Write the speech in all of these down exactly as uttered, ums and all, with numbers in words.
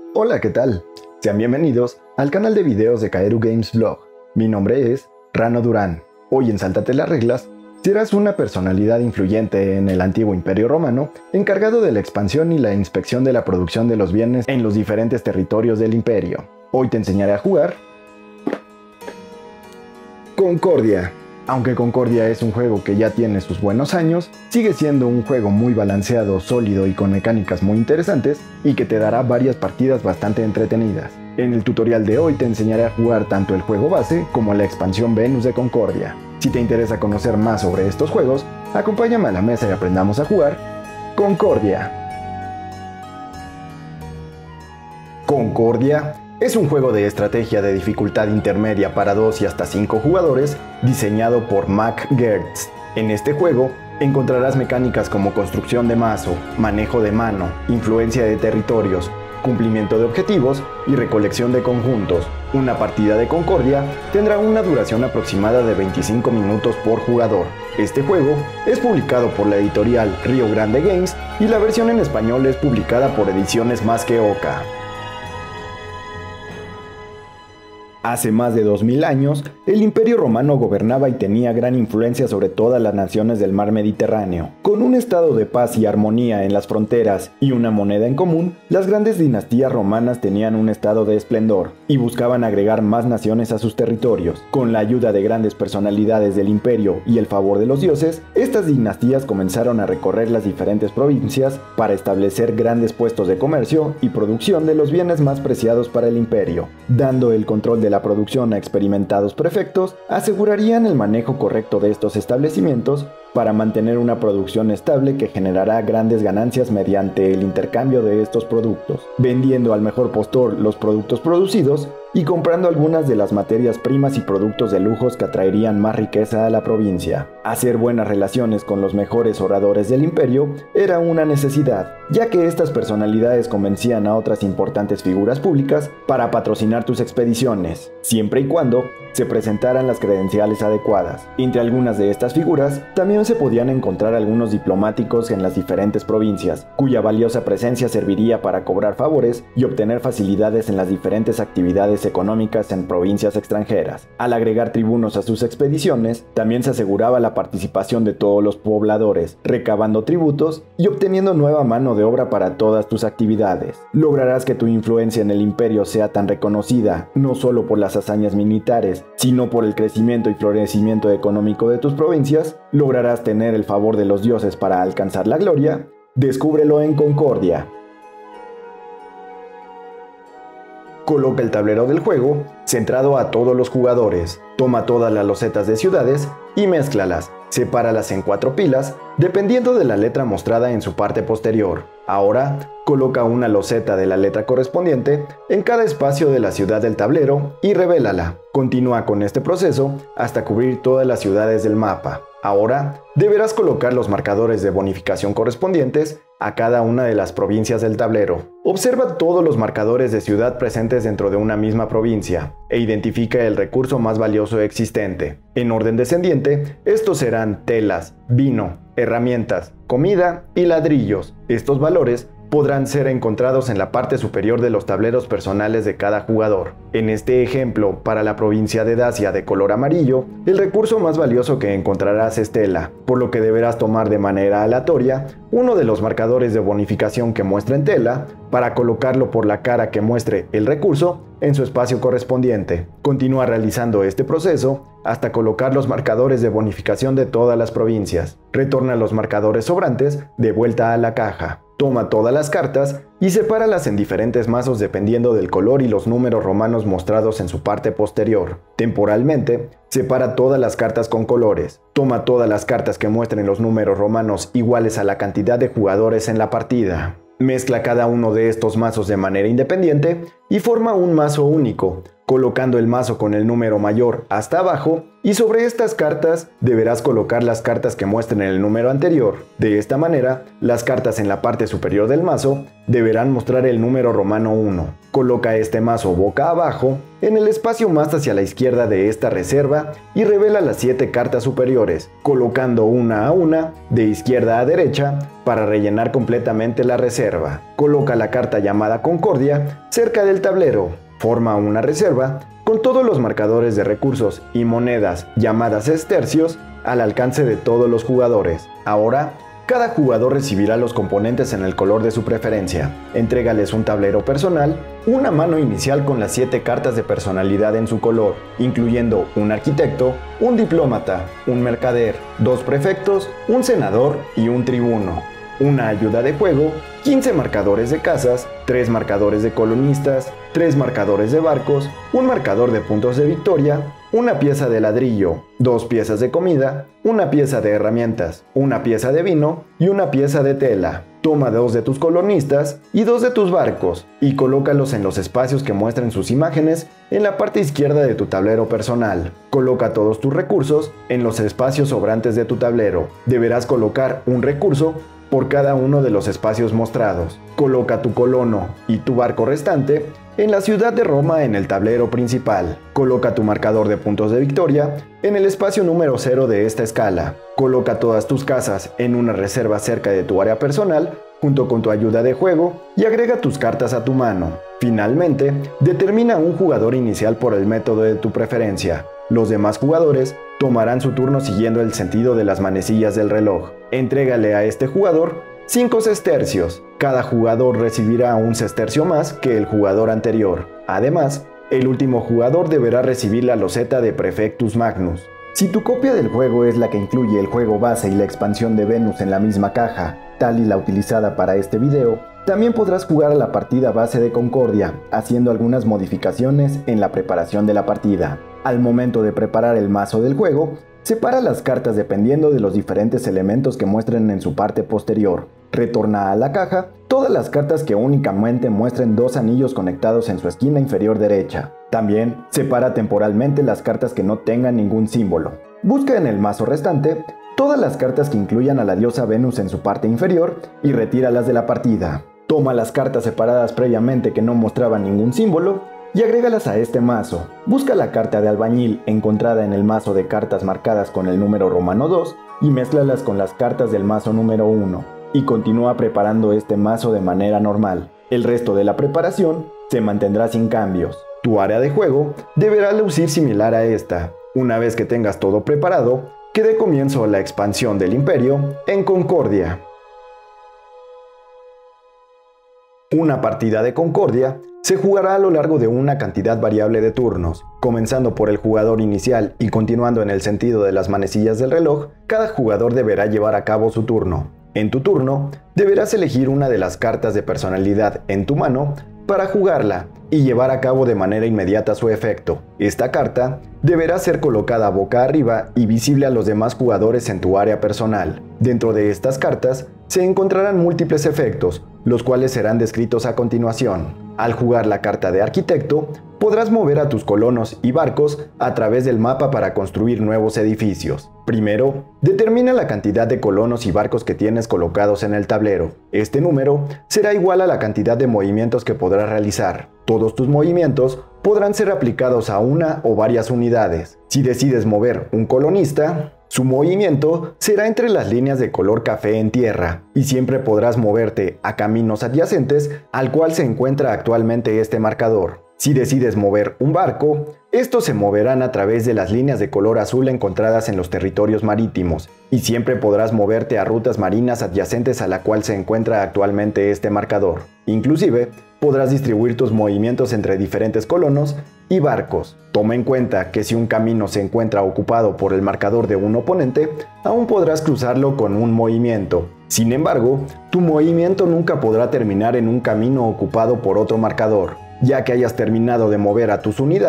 Hola, ¿qué tal? Sean bienvenidos al canal de videos de Kaeru Games Vlog. Mi nombre es Rano Durán. Hoy en Sáltate las Reglas, serás una personalidad influyente en el antiguo Imperio Romano, encargado de la expansión y la inspección de la producción de los bienes en los diferentes territorios del imperio. Hoy te enseñaré a jugar Concordia. Aunque Concordia es un juego que ya tiene sus buenos años, sigue siendo un juego muy balanceado, sólido y con mecánicas muy interesantes y que te dará varias partidas bastante entretenidas. En el tutorial de hoy te enseñaré a jugar tanto el juego base como la expansión Venus de Concordia. Si te interesa conocer más sobre estos juegos, acompáñame a la mesa y aprendamos a jugar Concordia. Concordia es un juego de estrategia de dificultad intermedia para dos y hasta cinco jugadores, diseñado por Mac Gerdts. En este juego encontrarás mecánicas como construcción de mazo, manejo de mano, influencia de territorios, cumplimiento de objetivos y recolección de conjuntos. Una partida de Concordia tendrá una duración aproximada de veinticinco minutos por jugador. Este juego es publicado por la editorial Rio Grande Games y la versión en español es publicada por Ediciones Más que Oca. Hace más de dos mil años, el Imperio Romano gobernaba y tenía gran influencia sobre todas las naciones del mar Mediterráneo. Con un estado de paz y armonía en las fronteras y una moneda en común, las grandes dinastías romanas tenían un estado de esplendor y buscaban agregar más naciones a sus territorios. Con la ayuda de grandes personalidades del imperio y el favor de los dioses, estas dinastías comenzaron a recorrer las diferentes provincias para establecer grandes puestos de comercio y producción de los bienes más preciados para el imperio, dando el control de la producción a experimentados prefectos, asegurarían el manejo correcto de estos establecimientos para mantener una producción estable que generará grandes ganancias mediante el intercambio de estos productos, vendiendo al mejor postor los productos producidos y comprando algunas de las materias primas y productos de lujos que atraerían más riqueza a la provincia. Hacer buenas relaciones con los mejores oradores del imperio era una necesidad, ya que estas personalidades convencían a otras importantes figuras públicas para patrocinar tus expediciones, siempre y cuando se presentaran las credenciales adecuadas. Entre algunas de estas figuras también se podían encontrar algunos diplomáticos en las diferentes provincias, cuya valiosa presencia serviría para cobrar favores y obtener facilidades en las diferentes actividades económicas en provincias extranjeras. Al agregar tribunos a sus expediciones, también se aseguraba la participación de todos los pobladores, recabando tributos y obteniendo nueva mano de obra para todas tus actividades. Lograrás que tu influencia en el imperio sea tan reconocida, no solo por las hazañas militares, sino por el crecimiento y florecimiento económico de tus provincias. Lograrás tener el favor de los dioses para alcanzar la gloria. Descúbrelo en Concordia. Coloca el tablero del juego centrado a todos los jugadores. Toma todas las losetas de ciudades y mézclalas. Sepáralas en cuatro pilas, dependiendo de la letra mostrada en su parte posterior. Ahora, coloca una loseta de la letra correspondiente en cada espacio de la ciudad del tablero y revélala. Continúa con este proceso hasta cubrir todas las ciudades del mapa. Ahora, deberás colocar los marcadores de bonificación correspondientes a cada una de las provincias del tablero. Observa todos los marcadores de ciudad presentes dentro de una misma provincia e identifica el recurso más valioso existente. En orden descendiente, estos serán telas, vino, herramientas, comida y ladrillos. Estos valores podrán ser encontrados en la parte superior de los tableros personales de cada jugador. En este ejemplo, para la provincia de Dacia de color amarillo, el recurso más valioso que encontrarás es tela, por lo que deberás tomar de manera aleatoria uno de los marcadores de bonificación que muestren tela para colocarlo por la cara que muestre el recurso en su espacio correspondiente. Continúa realizando este proceso hasta colocar los marcadores de bonificación de todas las provincias. Retorna los marcadores sobrantes de vuelta a la caja. Toma todas las cartas y sepáralas en diferentes mazos dependiendo del color y los números romanos mostrados en su parte posterior. Temporalmente, separa todas las cartas con colores. Toma todas las cartas que muestren los números romanos iguales a la cantidad de jugadores en la partida. Mezcla cada uno de estos mazos de manera independiente y forma un mazo único, colocando el mazo con el número mayor hasta abajo, y sobre estas cartas deberás colocar las cartas que muestren el número anterior. De esta manera, las cartas en la parte superior del mazo deberán mostrar el número romano uno. Coloca este mazo boca abajo en el espacio más hacia la izquierda de esta reserva y revela las siete cartas superiores, colocando una a una de izquierda a derecha para rellenar completamente la reserva. Coloca la carta llamada Concordia cerca del tablero. Forma una reserva con todos los marcadores de recursos y monedas llamadas estercios al alcance de todos los jugadores. Ahora, cada jugador recibirá los componentes en el color de su preferencia. Entrégales un tablero personal, una mano inicial con las siete cartas de personalidad en su color, incluyendo un arquitecto, un diplomata, un mercader, dos prefectos, un senador y un tribuno. Una ayuda de juego, quince marcadores de casas, tres marcadores de colonistas, tres marcadores de barcos, un marcador de puntos de victoria, una pieza de ladrillo, dos piezas de comida, una pieza de herramientas, una pieza de vino y una pieza de tela. Toma dos de tus colonistas y dos de tus barcos y colócalos en los espacios que muestren sus imágenes en la parte izquierda de tu tablero personal. Coloca todos tus recursos en los espacios sobrantes de tu tablero. Deberás colocar un recurso por cada uno de los espacios mostrados. Coloca tu colono y tu barco restante en la ciudad de Roma en el tablero principal. Coloca tu marcador de puntos de victoria en el espacio número cero de esta escala. Coloca todas tus casas en una reserva cerca de tu área personal junto con tu ayuda de juego y agrega tus cartas a tu mano. Finalmente, determina un jugador inicial por el método de tu preferencia. Los demás jugadores tomarán su turno siguiendo el sentido de las manecillas del reloj. Entrégale a este jugador cinco sestercios. Cada jugador recibirá un sestercio más que el jugador anterior. Además, el último jugador deberá recibir la loseta de Prefectus Magnus. Si tu copia del juego es la que incluye el juego base y la expansión de Venus en la misma caja, tal y la utilizada para este video, también podrás jugar a la partida base de Concordia, haciendo algunas modificaciones en la preparación de la partida. Al momento de preparar el mazo del juego, separa las cartas dependiendo de los diferentes elementos que muestren en su parte posterior. Retorna a la caja todas las cartas que únicamente muestren dos anillos conectados en su esquina inferior derecha. También separa temporalmente las cartas que no tengan ningún símbolo. Busca en el mazo restante todas las cartas que incluyan a la diosa Venus en su parte inferior y retíralas de la partida. Toma las cartas separadas previamente que no mostraban ningún símbolo y agrégalas a este mazo. Busca la carta de albañil encontrada en el mazo de cartas marcadas con el número romano dos y mézclalas con las cartas del mazo número uno. Y continúa preparando este mazo de manera normal. El resto de la preparación se mantendrá sin cambios. Tu área de juego deberá lucir similar a esta. Una vez que tengas todo preparado, que dé comienzo a la expansión del Imperio en Concordia. Una partida de Concordia se jugará a lo largo de una cantidad variable de turnos, comenzando por el jugador inicial y continuando en el sentido de las manecillas del reloj. Cada jugador deberá llevar a cabo su turno. En tu turno, deberás elegir una de las cartas de personalidad en tu mano para jugarla y llevar a cabo de manera inmediata su efecto. Esta carta deberá ser colocada boca arriba y visible a los demás jugadores en tu área personal. Dentro de estas cartas se encontrarán múltiples efectos, los cuales serán descritos a continuación. Al jugar la carta de arquitecto, podrás mover a tus colonos y barcos a través del mapa para construir nuevos edificios. Primero, determina la cantidad de colonos y barcos que tienes colocados en el tablero. Este número será igual a la cantidad de movimientos que podrás realizar. Todos tus movimientos podrán ser aplicados a una o varias unidades. Si decides mover un colonista, su movimiento será entre las líneas de color café en tierra, y siempre podrás moverte a caminos adyacentes al cual se encuentra actualmente este marcador. Si decides mover un barco, estos se moverán a través de las líneas de color azul encontradas en los territorios marítimos, y siempre podrás moverte a rutas marinas adyacentes a la cual se encuentra actualmente este marcador. Inclusive, podrás distribuir tus movimientos entre diferentes colonos y barcos. Toma en cuenta que si un camino se encuentra ocupado por el marcador de un oponente, aún podrás cruzarlo con un movimiento. Sin embargo, tu movimiento nunca podrá terminar en un camino ocupado por otro marcador. Ya que hayas terminado de mover a tus unidades,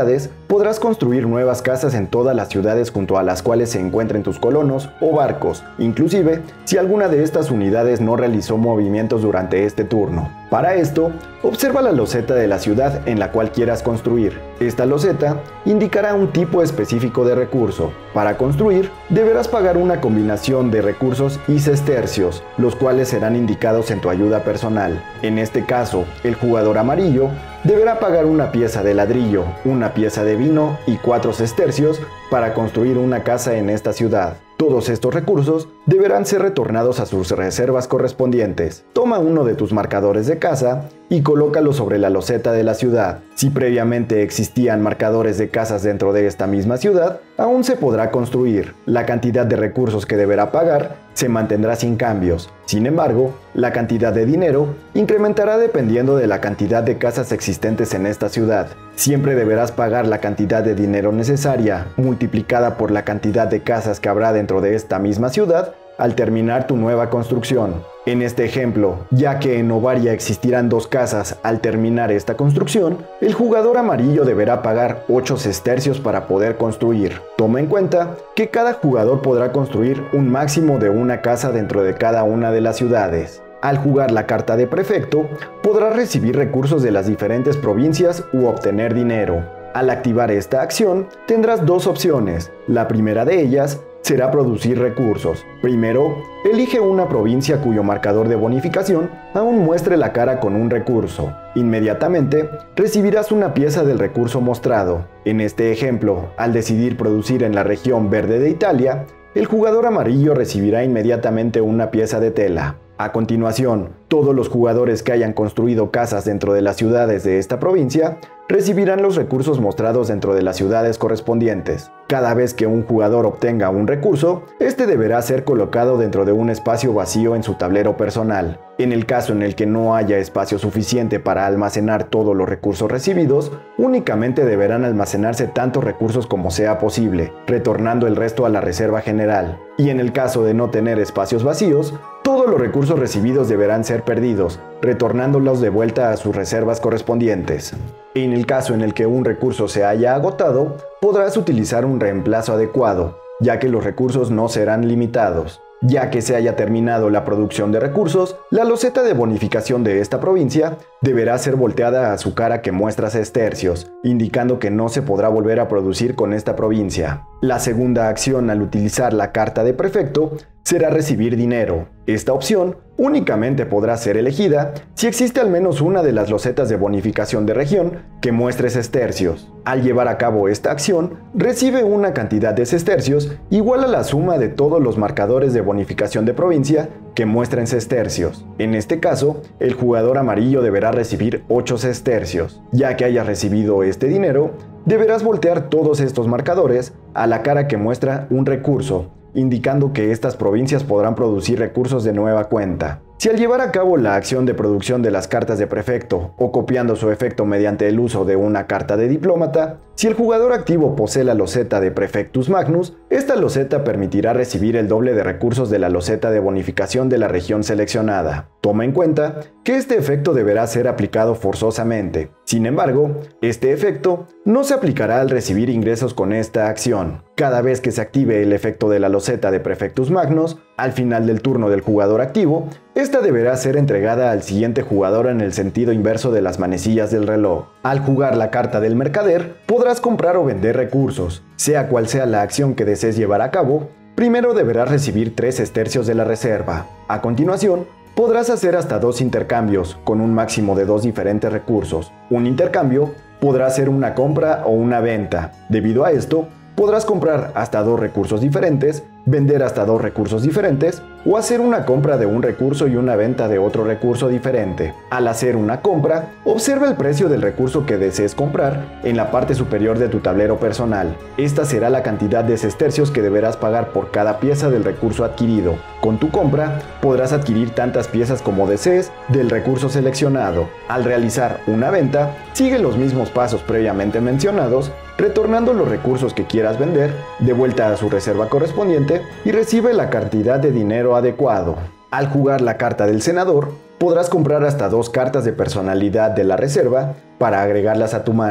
podrás construir nuevas casas en todas las ciudades junto a las cuales se encuentren tus colonos o barcos, inclusive si alguna de estas unidades no realizó movimientos durante este turno. Para esto, observa la loseta de la ciudad en la cual quieras construir. Esta loseta indicará un tipo específico de recurso. Para construir, deberás pagar una combinación de recursos y sestercios, los cuales serán indicados en tu ayuda personal. En este caso, el jugador amarillo deberá pagar una pieza de ladrillo, una pieza de vino y cuatro sestercios para construir una casa en esta ciudad. Todos estos recursos deberán ser retornados a sus reservas correspondientes. Toma uno de tus marcadores de casa y colócalo sobre la loseta de la ciudad. Si previamente existían marcadores de casas dentro de esta misma ciudad, aún se podrá construir. La cantidad de recursos que deberá pagar se mantendrá sin cambios. Sin embargo, la cantidad de dinero incrementará dependiendo de la cantidad de casas existentes en esta ciudad. Siempre deberás pagar la cantidad de dinero necesaria, multiplicada por la cantidad de casas que habrá dentro de esta misma ciudad, al terminar tu nueva construcción. En este ejemplo, ya que en Novaria existirán dos casas al terminar esta construcción, el jugador amarillo deberá pagar ocho sestercios para poder construir. Toma en cuenta que cada jugador podrá construir un máximo de una casa dentro de cada una de las ciudades. Al jugar la carta de prefecto, podrás recibir recursos de las diferentes provincias u obtener dinero. Al activar esta acción, tendrás dos opciones. La primera de ellas será producir recursos. Primero, elige una provincia cuyo marcador de bonificación aún muestre la cara con un recurso. Inmediatamente, recibirás una pieza del recurso mostrado. En este ejemplo, al decidir producir en la región verde de Italia, el jugador amarillo recibirá inmediatamente una pieza de tela. A continuación, todos los jugadores que hayan construido casas dentro de las ciudades de esta provincia recibirán los recursos mostrados dentro de las ciudades correspondientes. Cada vez que un jugador obtenga un recurso, este deberá ser colocado dentro de un espacio vacío en su tablero personal. En el caso en el que no haya espacio suficiente para almacenar todos los recursos recibidos, únicamente deberán almacenarse tantos recursos como sea posible, retornando el resto a la reserva general. Y en el caso de no tener espacios vacíos, todos los recursos recibidos deberán ser perdidos, retornándolos de vuelta a sus reservas correspondientes. En el caso en el que un recurso se haya agotado, podrás utilizar un reemplazo adecuado, ya que los recursos no serán limitados. Ya que se haya terminado la producción de recursos, la loseta de bonificación de esta provincia deberá ser volteada a su cara que muestra sestercios, indicando que no se podrá volver a producir con esta provincia. La segunda acción al utilizar la carta de prefecto será recibir dinero. Esta opción únicamente podrá ser elegida si existe al menos una de las losetas de bonificación de región que muestre sestercios. Al llevar a cabo esta acción, recibe una cantidad de sestercios igual a la suma de todos los marcadores de bonificación de provincia que muestren sestercios. En este caso, el jugador amarillo deberá recibir ocho sestercios. Ya que hayas recibido este dinero, deberás voltear todos estos marcadores a la cara que muestra un recurso, indicando que estas provincias podrán producir recursos de nueva cuenta. Si al llevar a cabo la acción de producción de las cartas de prefecto o copiando su efecto mediante el uso de una carta de diplómata, si el jugador activo posee la loseta de Prefectus Magnus, esta loseta permitirá recibir el doble de recursos de la loseta de bonificación de la región seleccionada. Toma en cuenta que este efecto deberá ser aplicado forzosamente. Sin embargo, este efecto no se aplicará al recibir ingresos con esta acción. Cada vez que se active el efecto de la loseta de Prefectus Magnus, al final del turno del jugador activo, esta deberá ser entregada al siguiente jugador en el sentido inverso de las manecillas del reloj. Al jugar la carta del mercader, podrás comprar o vender recursos. Sea cual sea la acción que desees llevar a cabo, primero deberás recibir tres sestercios de la reserva. A continuación, podrás hacer hasta dos intercambios, con un máximo de dos diferentes recursos. Un intercambio podrá ser una compra o una venta. Debido a esto, podrás comprar hasta dos recursos diferentes, vender hasta dos recursos diferentes o hacer una compra de un recurso y una venta de otro recurso diferente. Al hacer una compra, observa el precio del recurso que desees comprar en la parte superior de tu tablero personal. Esta será la cantidad de sestercios que deberás pagar por cada pieza del recurso adquirido. Con tu compra, podrás adquirir tantas piezas como desees del recurso seleccionado. Al realizar una venta, sigue los mismos pasos previamente mencionados, retornando los recursos que quieras vender de vuelta a su reserva correspondiente y recibe la cantidad de dinero adecuado. Al jugar la carta del senador, podrás comprar hasta dos cartas de personalidad de la reserva para agregarlas a tu mano.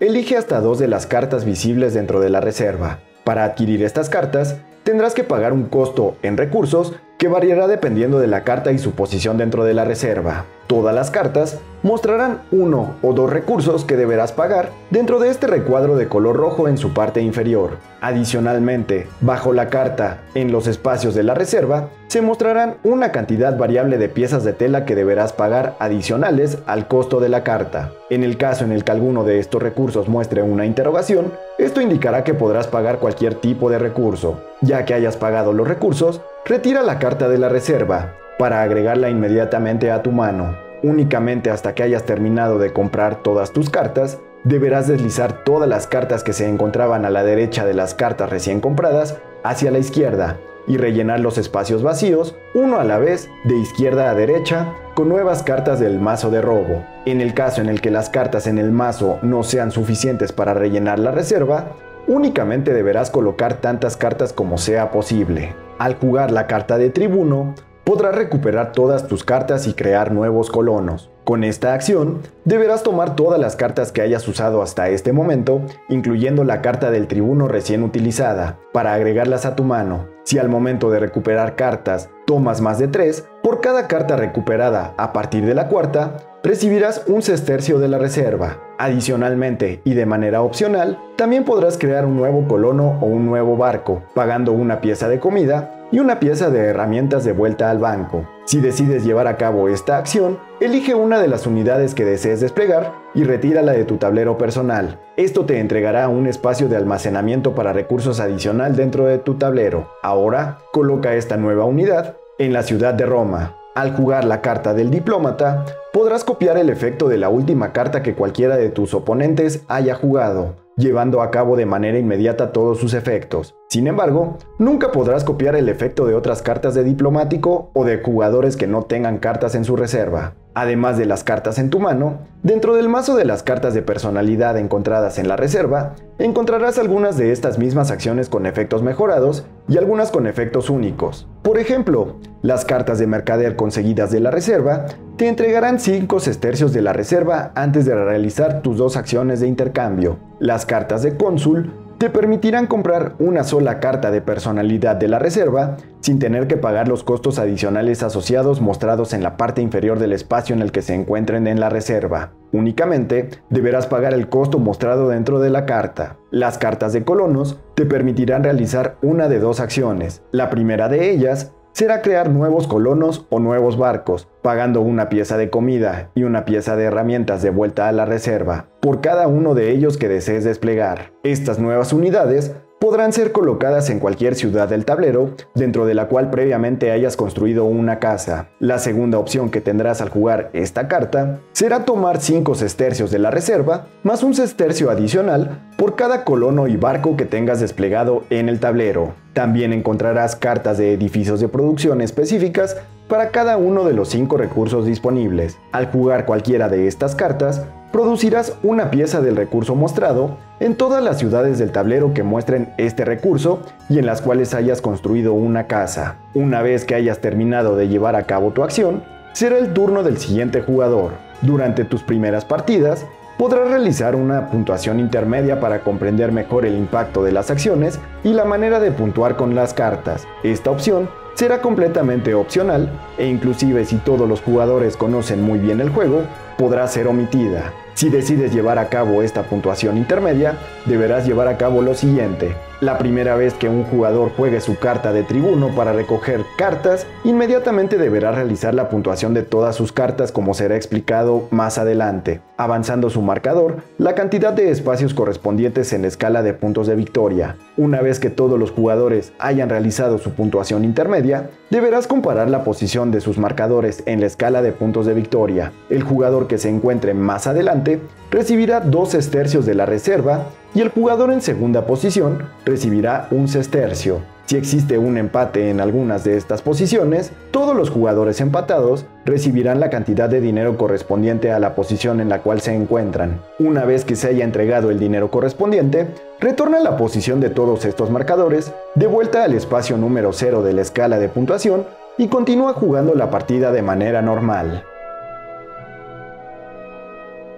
elige hasta dos de las cartas visibles dentro de la reserva. Para adquirir estas cartas, tendrás que pagar un costo en recursos que variará dependiendo de la carta y su posición dentro de la reserva. Todas las cartas mostrarán uno o dos recursos que deberás pagar dentro de este recuadro de color rojo en su parte inferior. Adicionalmente, bajo la carta, en los espacios de la reserva, se mostrarán una cantidad variable de piezas de tela que deberás pagar adicionales al costo de la carta. En el caso en el que alguno de estos recursos muestre una interrogación, esto indicará que podrás pagar cualquier tipo de recurso. Ya que hayas pagado los recursos, retira la carta de la reserva para agregarla inmediatamente a tu mano. Únicamente hasta que hayas terminado de comprar todas tus cartas, deberás deslizar todas las cartas que se encontraban a la derecha de las cartas recién compradas hacia la izquierda y rellenar los espacios vacíos, uno a la vez, de izquierda a derecha, con nuevas cartas del mazo de robo. En el caso en el que las cartas en el mazo no sean suficientes para rellenar la reserva, únicamente deberás colocar tantas cartas como sea posible. Al jugar la carta de tribuno, podrás recuperar todas tus cartas y crear nuevos colonos. Con esta acción, deberás tomar todas las cartas que hayas usado hasta este momento, incluyendo la carta del tribuno recién utilizada, para agregarlas a tu mano. Si al momento de recuperar cartas tomas más de tres, por cada carta recuperada a partir de la cuarta, recibirás un sestercio de la reserva. Adicionalmente, y de manera opcional, también podrás crear un nuevo colono o un nuevo barco, pagando una pieza de comida y una pieza de herramientas de vuelta al banco. Si decides llevar a cabo esta acción, elige una de las unidades que desees desplegar y retírala de tu tablero personal. Esto te entregará un espacio de almacenamiento para recursos adicional dentro de tu tablero. Ahora, coloca esta nueva unidad en la ciudad de Roma. Al jugar la carta del diplomata, podrás copiar el efecto de la última carta que cualquiera de tus oponentes haya jugado, llevando a cabo de manera inmediata todos sus efectos. Sin embargo, nunca podrás copiar el efecto de otras cartas de diplomático o de jugadores que no tengan cartas en su reserva. Además de las cartas en tu mano, dentro del mazo de las cartas de personalidad encontradas en la reserva, encontrarás algunas de estas mismas acciones con efectos mejorados y algunas con efectos únicos. Por ejemplo, las cartas de mercader conseguidas de la reserva te entregarán cinco sestercios de la reserva antes de realizar tus dos acciones de intercambio. Las cartas de cónsul te permitirán comprar una sola carta de personalidad de la reserva sin tener que pagar los costos adicionales asociados mostrados en la parte inferior del espacio en el que se encuentren en la reserva. Únicamente deberás pagar el costo mostrado dentro de la carta. Las cartas de colonos te permitirán realizar una de dos acciones. La primera de ellas será crear nuevos colonos o nuevos barcos, pagando una pieza de comida y una pieza de herramientas de vuelta a la reserva, por cada uno de ellos que desees desplegar. Estas nuevas unidades podrán ser colocadas en cualquier ciudad del tablero, dentro de la cual previamente hayas construido una casa. La segunda opción que tendrás al jugar esta carta será tomar cinco sestercios de la reserva, más un sestercio adicional por cada colono y barco que tengas desplegado en el tablero. También encontrarás cartas de edificios de producción específicas para cada uno de los cinco recursos disponibles. Al jugar cualquiera de estas cartas, producirás una pieza del recurso mostrado en todas las ciudades del tablero que muestren este recurso y en las cuales hayas construido una casa. Una vez que hayas terminado de llevar a cabo tu acción, será el turno del siguiente jugador. Durante tus primeras partidas, podrás realizar una puntuación intermedia para comprender mejor el impacto de las acciones y la manera de puntuar con las cartas. Esta opción será completamente opcional e inclusive si todos los jugadores conocen muy bien el juego, podrá ser omitida. Si decides llevar a cabo esta puntuación intermedia, deberás llevar a cabo lo siguiente. La primera vez que un jugador juegue su carta de tribuno para recoger cartas, inmediatamente deberá realizar la puntuación de todas sus cartas como será explicado más adelante, avanzando su marcador la cantidad de espacios correspondientes en la escala de puntos de victoria. Una vez que todos los jugadores hayan realizado su puntuación intermedia, deberás comparar la posición de sus marcadores en la escala de puntos de victoria. El jugador que se encuentre más adelante recibirá dos sestercios de la reserva y el jugador en segunda posición recibirá un sestercio. Si existe un empate en algunas de estas posiciones, todos los jugadores empatados recibirán la cantidad de dinero correspondiente a la posición en la cual se encuentran. Una vez que se haya entregado el dinero correspondiente, retorna la posición de todos estos marcadores de vuelta al espacio número cero de la escala de puntuación y continúa jugando la partida de manera normal.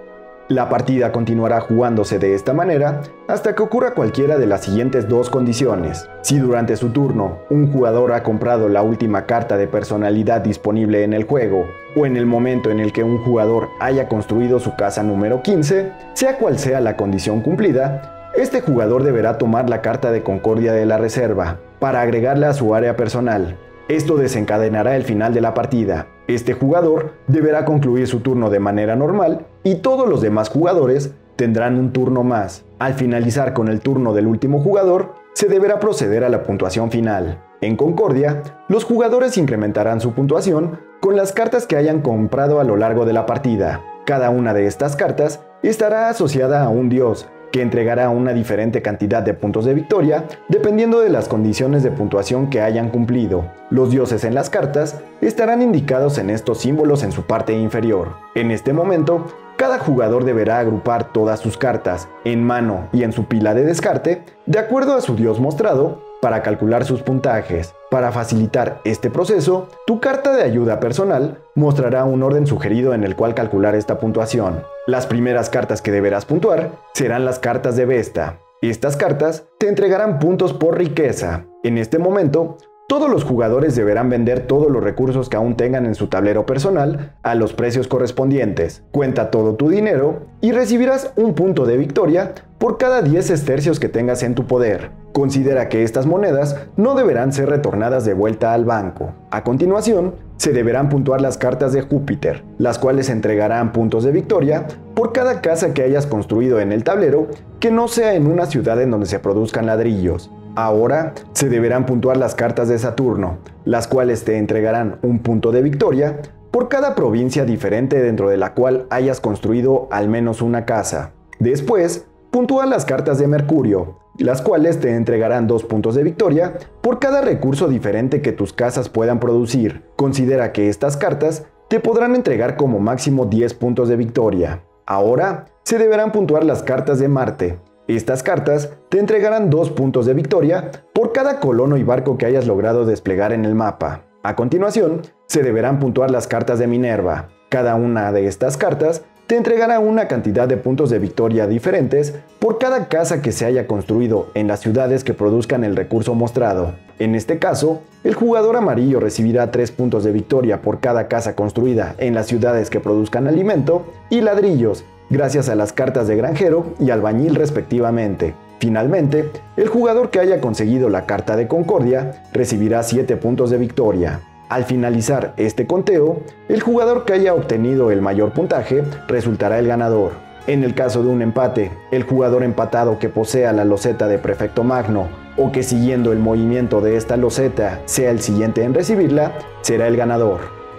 La partida continuará jugándose de esta manera hasta que ocurra cualquiera de las siguientes dos condiciones. Si durante su turno un jugador ha comprado la última carta de personalidad disponible en el juego, o en el momento en el que un jugador haya construido su casa número quince, sea cual sea la condición cumplida, este jugador deberá tomar la carta de Concordia de la reserva para agregarla a su área personal. Esto desencadenará el final de la partida. Este jugador deberá concluir su turno de manera normal y todos los demás jugadores tendrán un turno más. Al finalizar con el turno del último jugador, se deberá proceder a la puntuación final. En Concordia, los jugadores incrementarán su puntuación con las cartas que hayan comprado a lo largo de la partida. Cada una de estas cartas estará asociada a un dios, que entregará una diferente cantidad de puntos de victoria dependiendo de las condiciones de puntuación que hayan cumplido. Los dioses en las cartas estarán indicados en estos símbolos en su parte inferior. En este momento, cada jugador deberá agrupar todas sus cartas en mano y en su pila de descarte de acuerdo a su dios mostrado para calcular sus puntajes. Para facilitar este proceso, tu carta de ayuda personal mostrará un orden sugerido en el cual calcular esta puntuación. Las primeras cartas que deberás puntuar serán las cartas de Vesta. Estas cartas te entregarán puntos por riqueza. En este momento, todos los jugadores deberán vender todos los recursos que aún tengan en su tablero personal a los precios correspondientes. Cuenta todo tu dinero y recibirás un punto de victoria por cada diez sestercios que tengas en tu poder. Considera que estas monedas no deberán ser retornadas de vuelta al banco. A continuación, se deberán puntuar las cartas de Júpiter, las cuales entregarán puntos de victoria por cada casa que hayas construido en el tablero que no sea en una ciudad en donde se produzcan ladrillos. Ahora se deberán puntuar las cartas de Saturno, las cuales te entregarán un punto de victoria por cada provincia diferente dentro de la cual hayas construido al menos una casa. Después, puntúa las cartas de Mercurio, las cuales te entregarán dos puntos de victoria por cada recurso diferente que tus casas puedan producir. Considera que estas cartas te podrán entregar como máximo diez puntos de victoria. Ahora se deberán puntuar las cartas de Marte. Estas cartas te entregarán dos puntos de victoria por cada colono y barco que hayas logrado desplegar en el mapa. A continuación, se deberán puntuar las cartas de Minerva. Cada una de estas cartas te entregará una cantidad de puntos de victoria diferentes por cada casa que se haya construido en las ciudades que produzcan el recurso mostrado. En este caso, el jugador amarillo recibirá tres puntos de victoria por cada casa construida en las ciudades que produzcan alimento y ladrillos, gracias a las cartas de granjero y albañil respectivamente. Finalmente, el jugador que haya conseguido la carta de Concordia recibirá siete puntos de victoria. Al finalizar este conteo, el jugador que haya obtenido el mayor puntaje resultará el ganador. En el caso de un empate, el jugador empatado que posea la loseta de Prefecto Magno o que siguiendo el movimiento de esta loseta sea el siguiente en recibirla, será el ganador.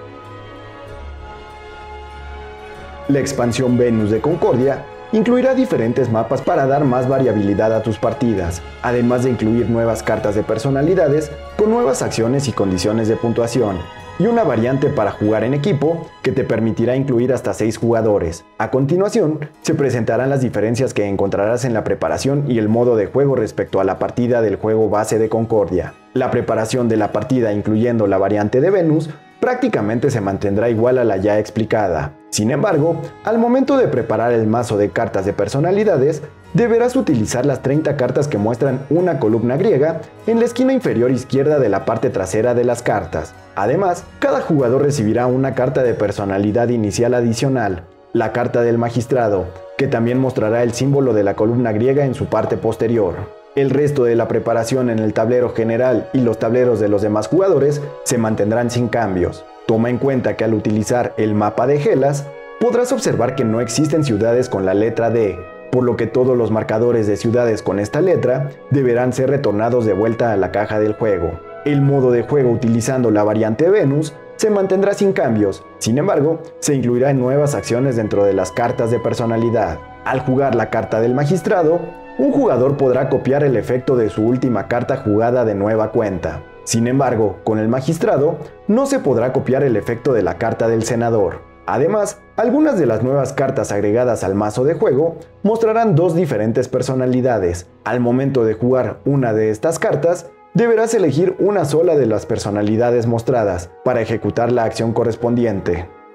La expansión Venus de Concordia incluirá diferentes mapas para dar más variabilidad a tus partidas, además de incluir nuevas cartas de personalidades con nuevas acciones y condiciones de puntuación, y una variante para jugar en equipo que te permitirá incluir hasta seis jugadores. A continuación, se presentarán las diferencias que encontrarás en la preparación y el modo de juego respecto a la partida del juego base de Concordia. La preparación de la partida, incluyendo la variante de Venus, prácticamente se mantendrá igual a la ya explicada. Sin embargo, al momento de preparar el mazo de cartas de personalidades, deberás utilizar las treinta cartas que muestran una columna griega en la esquina inferior izquierda de la parte trasera de las cartas. Además, cada jugador recibirá una carta de personalidad inicial adicional, la carta del magistrado, que también mostrará el símbolo de la columna griega en su parte posterior. El resto de la preparación en el tablero general y los tableros de los demás jugadores se mantendrán sin cambios. Toma en cuenta que al utilizar el mapa de Hellas, podrás observar que no existen ciudades con la letra D, por lo que todos los marcadores de ciudades con esta letra deberán ser retornados de vuelta a la caja del juego. El modo de juego utilizando la variante Venus se mantendrá sin cambios, sin embargo, se incluirán nuevas acciones dentro de las cartas de personalidad. Al jugar la carta del magistrado, un jugador podrá copiar el efecto de su última carta jugada de nueva cuenta. Sin embargo, con el magistrado, no se podrá copiar el efecto de la carta del senador. Además, algunas de las nuevas cartas agregadas al mazo de juego mostrarán dos diferentes personalidades. Al momento de jugar una de estas cartas, deberás elegir una sola de las personalidades mostradas para ejecutar la acción correspondiente.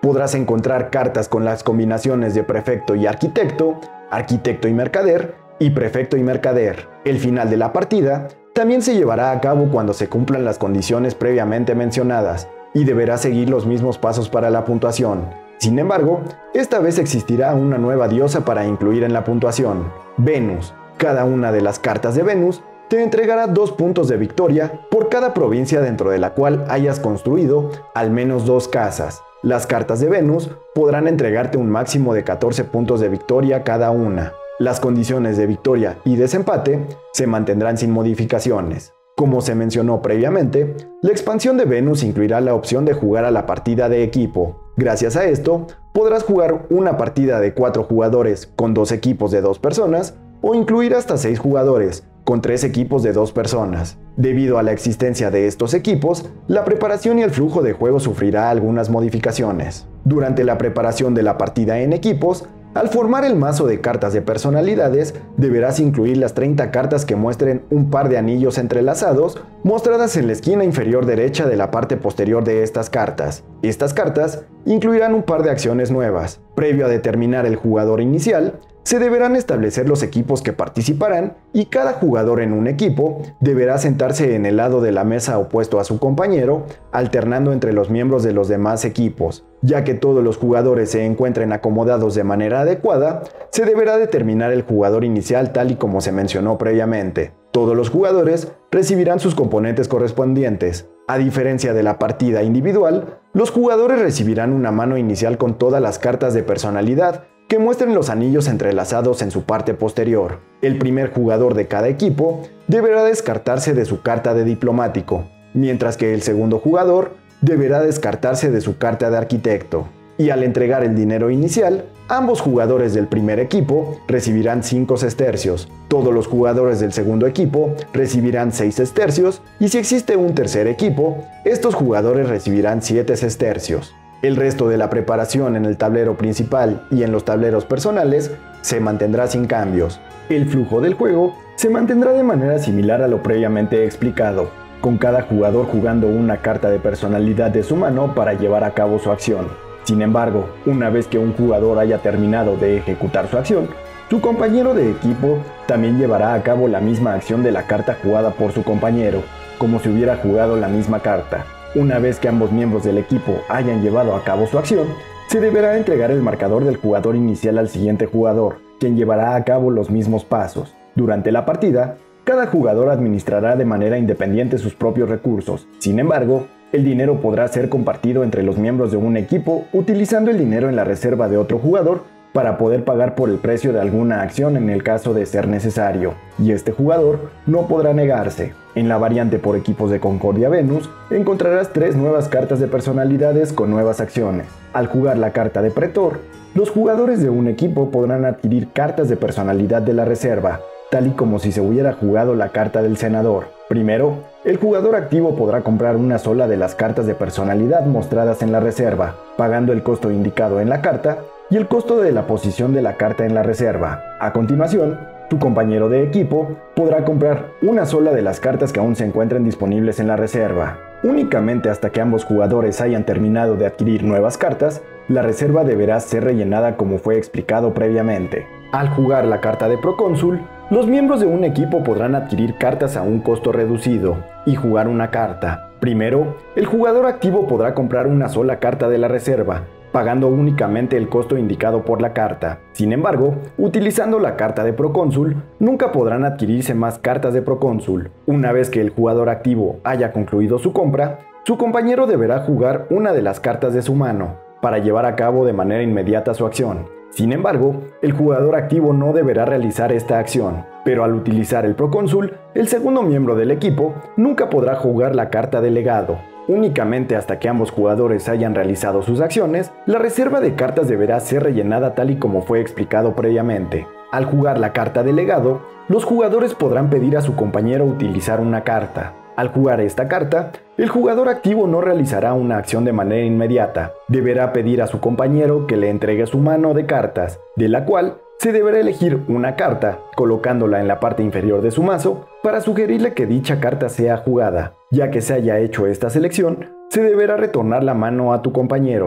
podrás encontrar cartas con las combinaciones de prefecto y arquitecto, arquitecto y mercader, y prefecto y mercader. El final de la partida también se llevará a cabo cuando se cumplan las condiciones previamente mencionadas, y deberá seguir los mismos pasos para la puntuación. Sin embargo, esta vez existirá una nueva diosa para incluir en la puntuación, Venus. Cada una de las cartas de Venus te entregará dos puntos de victoria por cada provincia dentro de la cual hayas construido al menos dos casas. Las cartas de Venus podrán entregarte un máximo de catorce puntos de victoria cada una. Las condiciones de victoria y desempate se mantendrán sin modificaciones. Como se mencionó previamente, la expansión de Venus incluirá la opción de jugar a la partida de equipo. Gracias a esto, podrás jugar una partida de cuatro jugadores con dos equipos de dos personas o incluir hasta seis jugadores con tres equipos de dos personas. Debido a la existencia de estos equipos, la preparación y el flujo de juego sufrirá algunas modificaciones. Durante la preparación de la partida en equipos, al formar el mazo de cartas de personalidades, deberás incluir las treinta cartas que muestren un par de anillos entrelazados, mostradas en la esquina inferior derecha de la parte posterior de estas cartas. Estas cartas incluirán un par de acciones nuevas. Previo a determinar el jugador inicial, se deberán establecer los equipos que participarán y cada jugador en un equipo deberá sentarse en el lado de la mesa opuesto a su compañero, alternando entre los miembros de los demás equipos. Ya que todos los jugadores se encuentren acomodados de manera adecuada, se deberá determinar el jugador inicial tal y como se mencionó previamente. Todos los jugadores recibirán sus componentes correspondientes. A diferencia de la partida individual, los jugadores recibirán una mano inicial con todas las cartas de personalidad que muestren los anillos entrelazados en su parte posterior. El primer jugador de cada equipo deberá descartarse de su carta de diplomático, mientras que el segundo jugador deberá descartarse de su carta de arquitecto. Y al entregar el dinero inicial, ambos jugadores del primer equipo recibirán cinco sestercios, todos los jugadores del segundo equipo recibirán seis sestercios y si existe un tercer equipo, estos jugadores recibirán siete sestercios. El resto de la preparación en el tablero principal y en los tableros personales se mantendrá sin cambios. El flujo del juego se mantendrá de manera similar a lo previamente explicado, con cada jugador jugando una carta de personalidad de su mano para llevar a cabo su acción. Sin embargo, una vez que un jugador haya terminado de ejecutar su acción, su compañero de equipo también llevará a cabo la misma acción de la carta jugada por su compañero, como si hubiera jugado la misma carta. Una vez que ambos miembros del equipo hayan llevado a cabo su acción, se deberá entregar el marcador del jugador inicial al siguiente jugador, quien llevará a cabo los mismos pasos. Durante la partida, cada jugador administrará de manera independiente sus propios recursos. Sin embargo, el dinero podrá ser compartido entre los miembros de un equipo utilizando el dinero en la reserva de otro jugador para poder pagar por el precio de alguna acción en el caso de ser necesario, y este jugador no podrá negarse. En la variante por equipos de Concordia Venus, encontrarás tres nuevas cartas de personalidades con nuevas acciones. Al jugar la carta de Pretor, los jugadores de un equipo podrán adquirir cartas de personalidad de la reserva, tal y como si se hubiera jugado la carta del Senador. Primero, el jugador activo podrá comprar una sola de las cartas de personalidad mostradas en la reserva, pagando el costo indicado en la carta y el costo de la posición de la carta en la reserva. A continuación, tu compañero de equipo podrá comprar una sola de las cartas que aún se encuentren disponibles en la reserva. Únicamente hasta que ambos jugadores hayan terminado de adquirir nuevas cartas, la reserva deberá ser rellenada como fue explicado previamente. Al jugar la carta de Procónsul, los miembros de un equipo podrán adquirir cartas a un costo reducido y jugar una carta. Primero, el jugador activo podrá comprar una sola carta de la reserva, pagando únicamente el costo indicado por la carta. Sin embargo, utilizando la carta de Procónsul, nunca podrán adquirirse más cartas de Procónsul. Una vez que el jugador activo haya concluido su compra, su compañero deberá jugar una de las cartas de su mano, para llevar a cabo de manera inmediata su acción. Sin embargo, el jugador activo no deberá realizar esta acción, pero al utilizar el Procónsul, el segundo miembro del equipo nunca podrá jugar la carta de legado. Únicamente hasta que ambos jugadores hayan realizado sus acciones, la reserva de cartas deberá ser rellenada tal y como fue explicado previamente. Al jugar la carta de legado, los jugadores podrán pedir a su compañero utilizar una carta. Al jugar esta carta, el jugador activo no realizará una acción de manera inmediata. Deberá pedir a su compañero que le entregue su mano de cartas, de la cual se deberá elegir una carta, colocándola en la parte inferior de su mazo, para sugerirle que dicha carta sea jugada. Ya que se haya hecho esta selección, se deberá retornar la mano a tu compañero,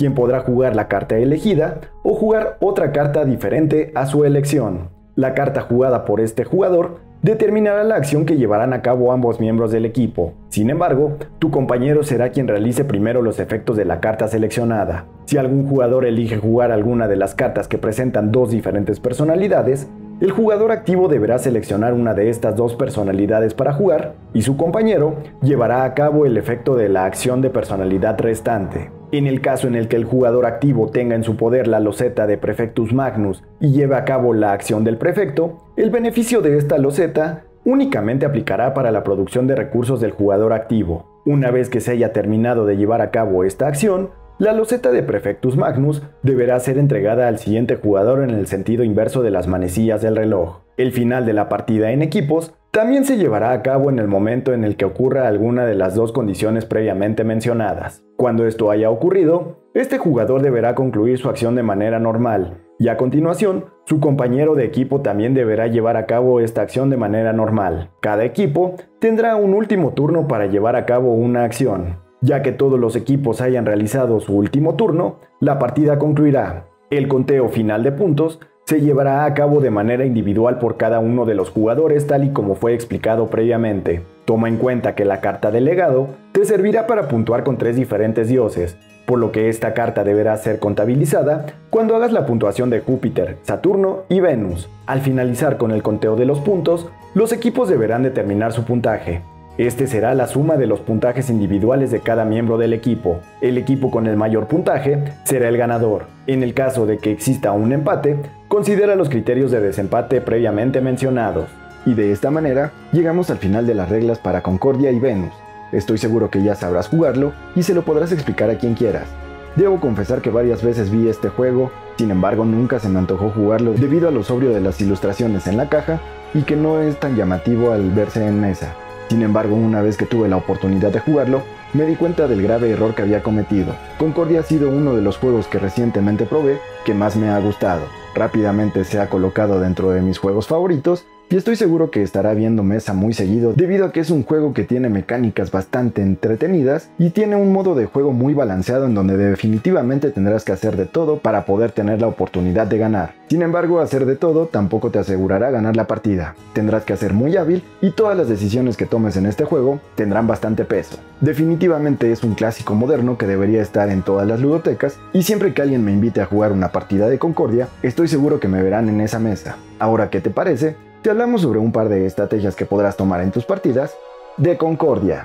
quien podrá jugar la carta elegida o jugar otra carta diferente a su elección. La carta jugada por este jugador determinará la acción que llevarán a cabo ambos miembros del equipo. Sin embargo, tu compañero será quien realice primero los efectos de la carta seleccionada. Si algún jugador elige jugar alguna de las cartas que presentan dos diferentes personalidades, el jugador activo deberá seleccionar una de estas dos personalidades para jugar, y su compañero llevará a cabo el efecto de la acción de personalidad restante. En el caso en el que el jugador activo tenga en su poder la loseta de Prefectus Magnus y lleve a cabo la acción del prefecto, el beneficio de esta loseta únicamente aplicará para la producción de recursos del jugador activo. Una vez que se haya terminado de llevar a cabo esta acción, la loseta de Prefectus Magnus deberá ser entregada al siguiente jugador en el sentido inverso de las manecillas del reloj. El final de la partida en equipos también se llevará a cabo en el momento en el que ocurra alguna de las dos condiciones previamente mencionadas. Cuando esto haya ocurrido, este jugador deberá concluir su acción de manera normal, y a continuación, su compañero de equipo también deberá llevar a cabo esta acción de manera normal. Cada equipo tendrá un último turno para llevar a cabo una acción. Ya que todos los equipos hayan realizado su último turno, la partida concluirá. El conteo final de puntos se llevará a cabo de manera individual por cada uno de los jugadores, tal y como fue explicado previamente. Toma en cuenta que la carta del legado te servirá para puntuar con tres diferentes dioses, por lo que esta carta deberá ser contabilizada cuando hagas la puntuación de Júpiter, Saturno y Venus. Al finalizar con el conteo de los puntos, los equipos deberán determinar su puntaje. Este será la suma de los puntajes individuales de cada miembro del equipo. El equipo con el mayor puntaje será el ganador. En el caso de que exista un empate, considera los criterios de desempate previamente mencionados. Y de esta manera, llegamos al final de las reglas para Concordia y Venus. Estoy seguro que ya sabrás jugarlo y se lo podrás explicar a quien quieras. Debo confesar que varias veces vi este juego, sin embargo nunca se me antojó jugarlo debido a lo sobrio de las ilustraciones en la caja y que no es tan llamativo al verse en mesa. Sin embargo, una vez que tuve la oportunidad de jugarlo, me di cuenta del grave error que había cometido. Concordia ha sido uno de los juegos que recientemente probé que más me ha gustado. Rápidamente se ha colocado dentro de mis juegos favoritos y estoy seguro que estará viendo mesa muy seguido debido a que es un juego que tiene mecánicas bastante entretenidas y tiene un modo de juego muy balanceado en donde definitivamente tendrás que hacer de todo para poder tener la oportunidad de ganar. Sin embargo, hacer de todo tampoco te asegurará ganar la partida. Tendrás que ser muy hábil y todas las decisiones que tomes en este juego tendrán bastante peso. Definitivamente es un clásico moderno que debería estar en todas las ludotecas y siempre que alguien me invite a jugar una partida de Concordia, estoy seguro que me verán en esa mesa. Ahora, ¿qué te parece? Te hablamos sobre un par de estrategias que podrás tomar en tus partidas de Concordia.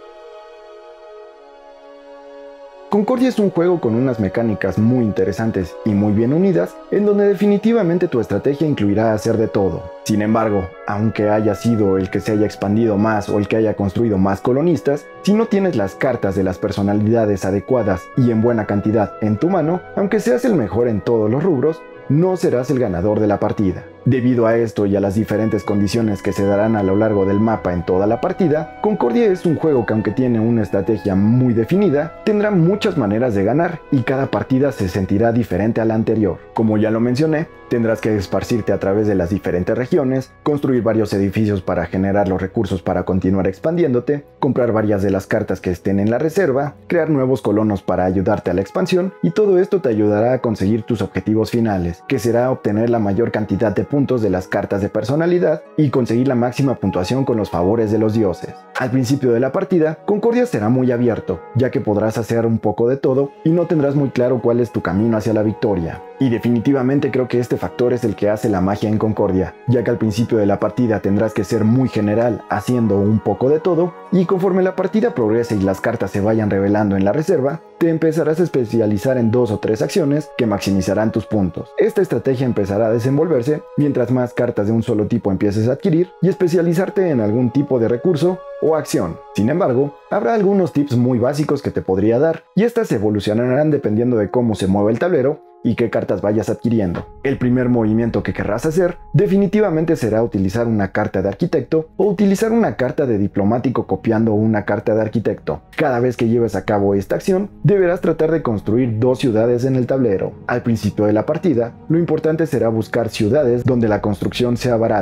Concordia es un juego con unas mecánicas muy interesantes y muy bien unidas, en donde definitivamente tu estrategia incluirá hacer de todo. Sin embargo, aunque haya sido el que se haya expandido más o el que haya construido más colonistas, si no tienes las cartas de las personalidades adecuadas y en buena cantidad en tu mano, aunque seas el mejor en todos los rubros, no serás el ganador de la partida. Debido a esto y a las diferentes condiciones que se darán a lo largo del mapa en toda la partida, Concordia es un juego que aunque tiene una estrategia muy definida, tendrá muchas maneras de ganar y cada partida se sentirá diferente a la anterior. Como ya lo mencioné, tendrás que esparcirte a través de las diferentes regiones, construir varios edificios para generar los recursos para continuar expandiéndote, comprar varias de las cartas que estén en la reserva, crear nuevos colonos para ayudarte a la expansión y todo esto te ayudará a conseguir tus objetivos finales, que será obtener la mayor cantidad de puntos de las cartas de personalidad y conseguir la máxima puntuación con los favores de los dioses. Al principio de la partida, Concordia será muy abierto, ya que podrás hacer un poco de todo y no tendrás muy claro cuál es tu camino hacia la victoria. Y definitivamente creo que este factor es el que hace la magia en Concordia, ya que al principio de la partida tendrás que ser muy general haciendo un poco de todo, y conforme la partida progrese y las cartas se vayan revelando en la reserva, te empezarás a especializar en dos o tres acciones que maximizarán tus puntos. Esta estrategia empezará a desenvolverse mientras más cartas de un solo tipo empieces a adquirir y especializarte en algún tipo de recurso o acción. Sin embargo, habrá algunos tips muy básicos que te podría dar, y estas evolucionarán dependiendo de cómo se mueve el tablero y qué cartas vayas adquiriendo. El primer movimiento que querrás hacer definitivamente será utilizar una carta de arquitecto o utilizar una carta de diplomático copiando una carta de arquitecto. Cada vez que lleves a cabo esta acción, deberás tratar de construir dos ciudades en el tablero. Al principio de la partida, lo importante será buscar ciudades donde la construcción sea barata.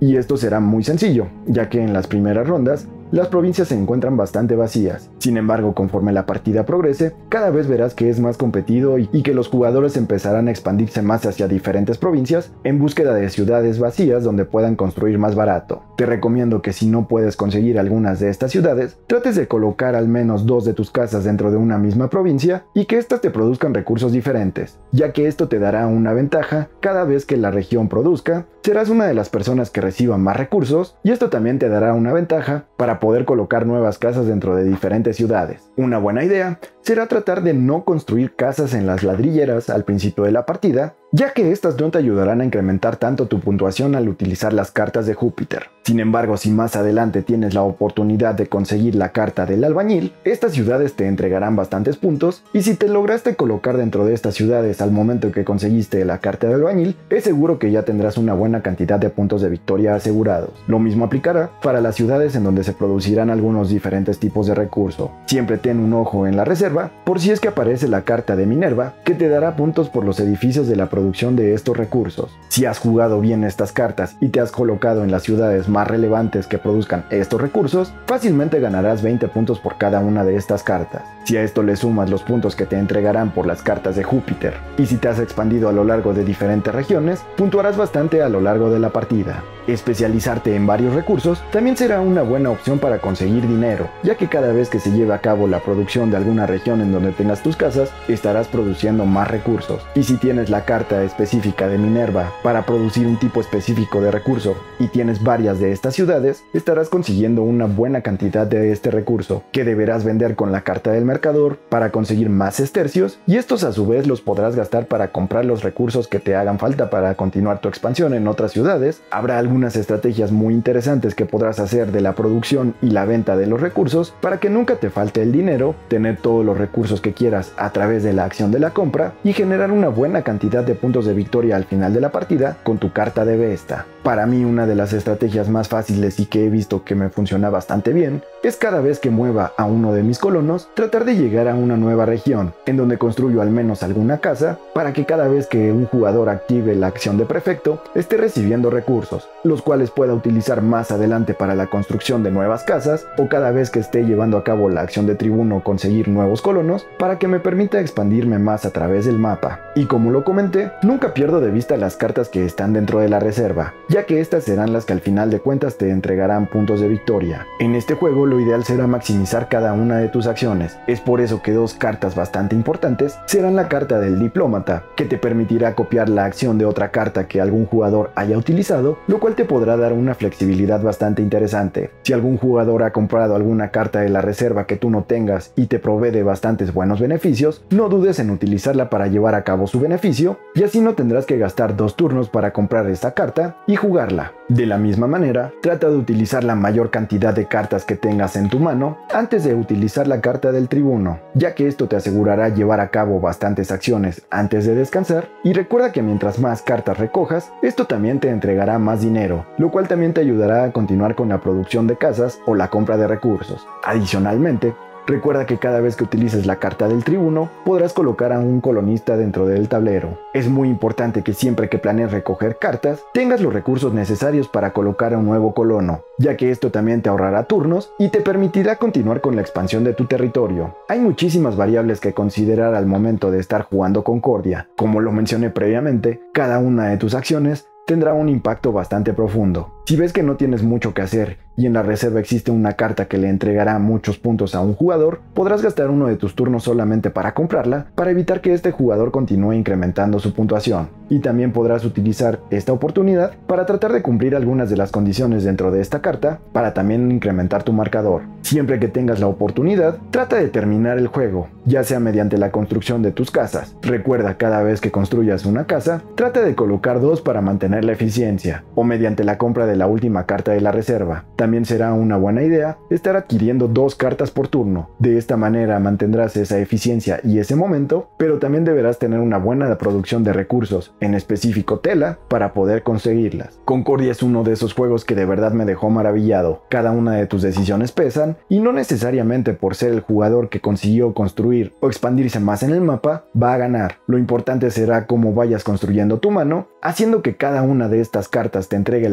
y esto será muy sencillo, ya que en las primeras rondas las provincias se encuentran bastante vacías. Sin embargo, conforme la partida progrese, cada vez verás que es más competido y, y que los jugadores empezarán a expandirse más hacia diferentes provincias en búsqueda de ciudades vacías donde puedan construir más barato. Te recomiendo que si no puedes conseguir algunas de estas ciudades, trates de colocar al menos dos de tus casas dentro de una misma provincia y que éstas te produzcan recursos diferentes, ya que esto te dará una ventaja cada vez que la región produzca, serás una de las personas que reciban más recursos y esto también te dará una ventaja para poder colocar nuevas casas dentro de diferentes ciudades. Una buena idea será tratar de no construir casas en las ladrilleras al principio de la partida, ya que estas no te ayudarán a incrementar tanto tu puntuación al utilizar las cartas de Júpiter. Sin embargo, si más adelante tienes la oportunidad de conseguir la carta del albañil, estas ciudades te entregarán bastantes puntos, y si te lograste colocar dentro de estas ciudades al momento que conseguiste la carta del albañil, es seguro que ya tendrás una buena cantidad de puntos de victoria asegurados. Lo mismo aplicará para las ciudades en donde se producirán algunos diferentes tipos de recurso. Siempre ten un ojo en la reserva, por si es que aparece la carta de Minerva, que te dará puntos por los edificios de la producción de estos recursos. Si has jugado bien estas cartas y te has colocado en las ciudades más relevantes que produzcan estos recursos, fácilmente ganarás veinte puntos por cada una de estas cartas. Si a esto le sumas los puntos que te entregarán por las cartas de Júpiter, y si te has expandido a lo largo de diferentes regiones, puntuarás bastante a lo largo de la partida. Especializarte en varios recursos también será una buena opción para conseguir dinero, ya que cada vez que se lleve a cabo la producción de alguna región en donde tengas tus casas, estarás produciendo más recursos. Y si tienes la carta específica de Minerva para producir un tipo específico de recurso y tienes varias de estas ciudades, estarás consiguiendo una buena cantidad de este recurso, que deberás vender con la carta del mercador para conseguir más sestercios, y estos a su vez los podrás gastar para comprar los recursos que te hagan falta para continuar tu expansión en otras ciudades. Habrá algunas estrategias muy interesantes que podrás hacer de la producción y la venta de los recursos para que nunca te falte el dinero, tener todos los recursos que quieras a través de la acción de la compra y generar una buena cantidad de puntos de victoria al final de la partida con tu carta de Vesta. Para mí, una de las estrategias más fáciles y que he visto que me funciona bastante bien es cada vez que mueva a uno de mis colonos, tratar de llegar a una nueva región en donde construyo al menos alguna casa para que cada vez que un jugador active la acción de prefecto esté recibiendo recursos, los cuales pueda utilizar más adelante para la construcción de nuevas casas o cada vez que esté llevando a cabo la acción de tribuno conseguir nuevos colonos para que me permita expandirme más a través del mapa. Y como lo comenté, nunca pierdo de vista las cartas que están dentro de la reserva, ya que estas serán las que al final de cuentas te entregarán puntos de victoria. En este juego lo ideal será maximizar cada una de tus acciones. Es por eso que dos cartas bastante importantes serán la carta del diplomata, que te permitirá copiar la acción de otra carta que algún jugador haya utilizado, lo cual te podrá dar una flexibilidad bastante interesante. Si algún jugador ha comprado alguna carta de la reserva que tú no tengas y te provee de bastantes buenos beneficios, no dudes en utilizarla para llevar a cabo su beneficio, y así no tendrás que gastar dos turnos para comprar esta carta y jugarla. De la misma manera, trata de utilizar la mayor cantidad de cartas que tengas en tu mano antes de utilizar la carta del tribuno, ya que esto te asegurará llevar a cabo bastantes acciones antes de descansar, y recuerda que mientras más cartas recojas, esto también te entregará más dinero, lo cual también te ayudará a continuar con la producción de casas o la compra de recursos. Adicionalmente, recuerda que cada vez que utilices la carta del tribuno, podrás colocar a un colonista dentro del tablero. Es muy importante que siempre que planees recoger cartas, tengas los recursos necesarios para colocar a un nuevo colono, ya que esto también te ahorrará turnos y te permitirá continuar con la expansión de tu territorio. Hay muchísimas variables que considerar al momento de estar jugando Concordia. Como lo mencioné previamente, cada una de tus acciones tendrá un impacto bastante profundo. Si ves que no tienes mucho que hacer y en la reserva existe una carta que le entregará muchos puntos a un jugador, podrás gastar uno de tus turnos solamente para comprarla para evitar que este jugador continúe incrementando su puntuación. Y también podrás utilizar esta oportunidad para tratar de cumplir algunas de las condiciones dentro de esta carta para también incrementar tu marcador. Siempre que tengas la oportunidad, trata de terminar el juego, ya sea mediante la construcción de tus casas. Recuerda, cada vez que construyas una casa, trata de colocar dos para mantener la eficiencia, o mediante la compra de la última carta de la reserva. También será una buena idea estar adquiriendo dos cartas por turno. De esta manera mantendrás esa eficiencia y ese momento, pero también deberás tener una buena producción de recursos, en específico tela, para poder conseguirlas. Concordia es uno de esos juegos que de verdad me dejó maravillado. Cada una de tus decisiones pesan, y no necesariamente por ser el jugador que consiguió construir o expandirse más en el mapa, va a ganar. Lo importante será cómo vayas construyendo tu mano, haciendo que cada una de estas cartas te entregue la mayor cantidad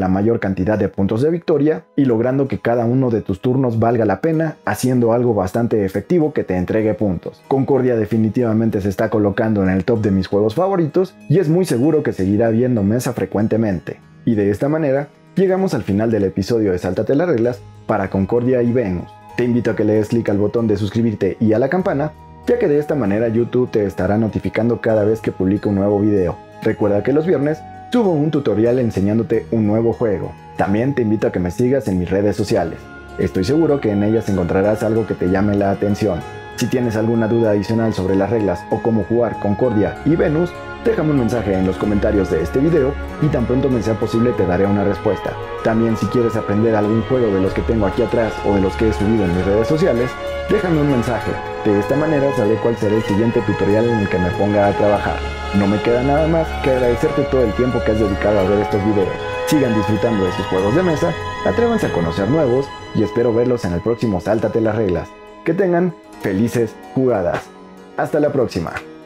cantidad de puntos de victoria y logrando que cada uno de tus turnos valga la pena, haciendo algo bastante efectivo que te entregue puntos. Concordia definitivamente se está colocando en el top de mis juegos favoritos y es muy seguro que seguirá viendo mesa frecuentemente. Y de esta manera, llegamos al final del episodio de Sáltate las reglas para Concordia y Venus. Te invito a que le des clic al botón de suscribirte y a la campana, ya que de esta manera YouTube te estará notificando cada vez que publique un nuevo video. Recuerda que los viernes subo un tutorial enseñándote un nuevo juego. También te invito a que me sigas en mis redes sociales. Estoy seguro que en ellas encontrarás algo que te llame la atención. Si tienes alguna duda adicional sobre las reglas o cómo jugar Concordia y Venus, déjame un mensaje en los comentarios de este video y tan pronto me sea posible te daré una respuesta. También si quieres aprender algún juego de los que tengo aquí atrás o de los que he subido en mis redes sociales, déjame un mensaje. De esta manera sabré cuál será el siguiente tutorial en el que me ponga a trabajar. No me queda nada más que agradecerte todo el tiempo que has dedicado a ver estos videos. Sigan disfrutando de sus juegos de mesa, atrévanse a conocer nuevos y espero verlos en el próximo Sáltate las reglas. Que tengan felices jugadas. Hasta la próxima.